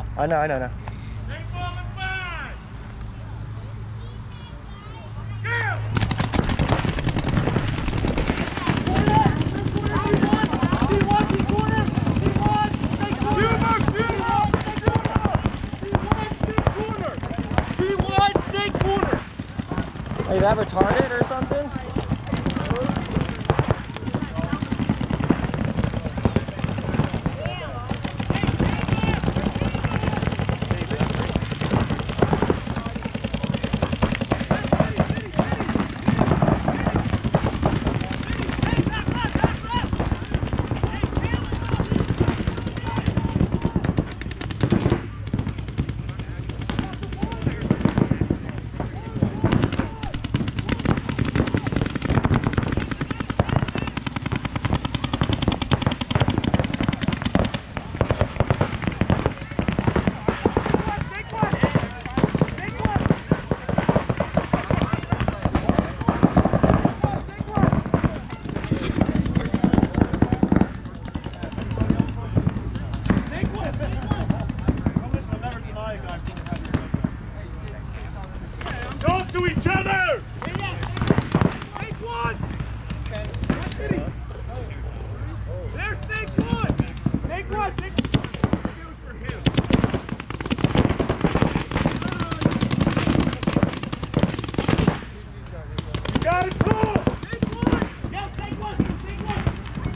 I know, I know, I know. Paintball in 5. Go! Hey, is that retarded or something? Talk to each other! Take one! There's take one! Take one! Take for him. You got it, pull! Take one! Yeah, take one! Take one!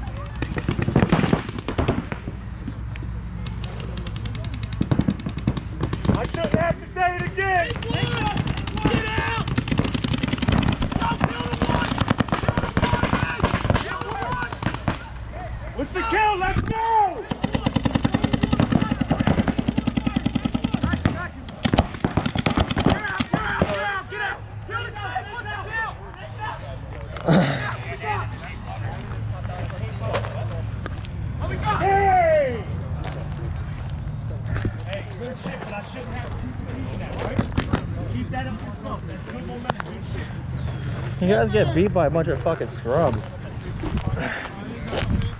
I shouldn't have to say it again! Take one! Get out! Stop, kill the one! Kill the one! What's the kill? Let's go! Get out! Get out! Get out! Kill the guy! Kill the guy! Hey! Hey, good shit, but I shouldn't have to keep repeating that, right? Keep that up yourself. That's good momentum, good shit. You guys get beat by a bunch of fucking scrubs.